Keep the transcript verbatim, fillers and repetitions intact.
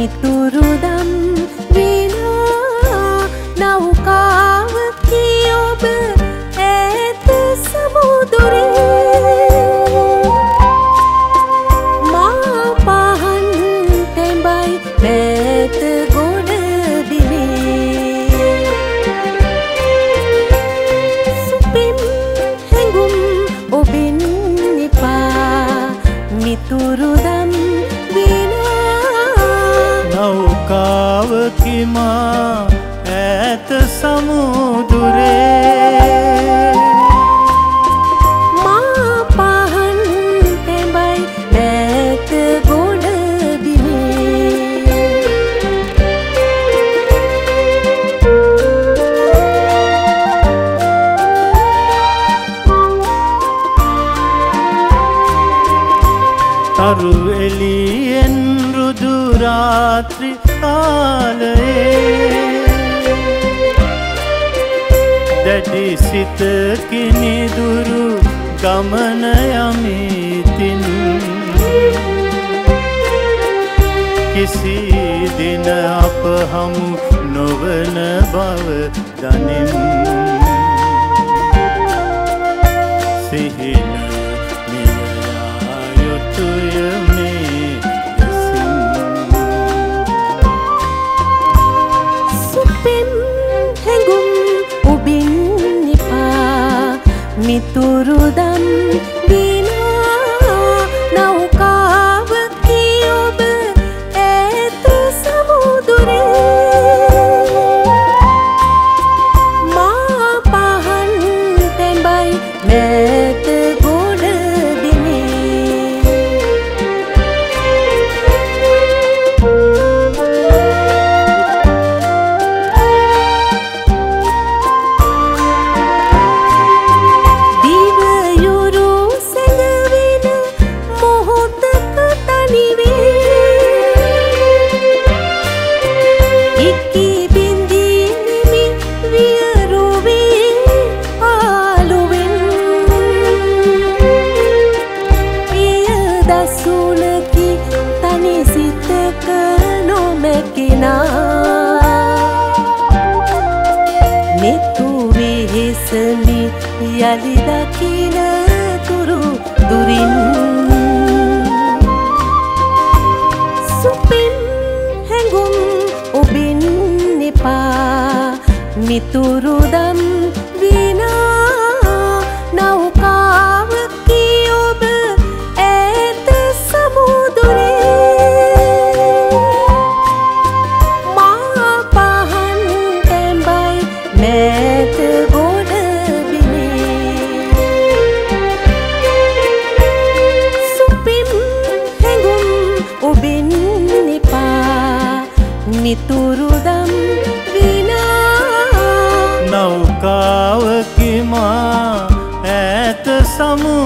මිතුරුදම් විනා නෞකාවකි ඔබ ඈත සමුදුරේ මා පහන් තැඹයි මෑත ගොඩ බිමේ සුපින් හැඟුම් ඔබින් නිපා මිතුරුදම් නෞකාවකි මා ඈත සමුදුරේ මා පහන් තැඹයි මෑත ගොඩ බිමේ තරු එළියෙන් රුදු රාත්‍රි කාලයේ දැඩි සිතකින් දුරු ගමන යමිතින් කිසි දින අප හමු නොවන බව දනින් සිහින මියයා යුතුය මේ දෙසින් සුපින් හැඟුම් ඔබින් නිපා මිතුරුදම් විනා නෞකාවකි ඔබ ඈත සමුදුරේ මා පහන් තැඹයි මෑත ගොඩ බිමේ දිවයුරු සැඟවෙන මොහොතක තනිවේ ඉකි බින්දී නිමි වියරුවේ ආලුවෙන් පිය දසුනකි තනි සිතක නොමැකිනා නෙතු වෙහෙසමි යලි දකින තුරු දුරින් සුපින් හැඟුම් ඔබින් නිපා මිතුරුදම් විනා නෞකාවකි ඔබ ඈත සමුදුරේ මා පහන් තැඹයි මෑත ගොඩ බිමේ සුපින් හැඟුම් ඔබින් නිපා මිතුරුදම් විනා නෞකාවකි මා ඈත සමු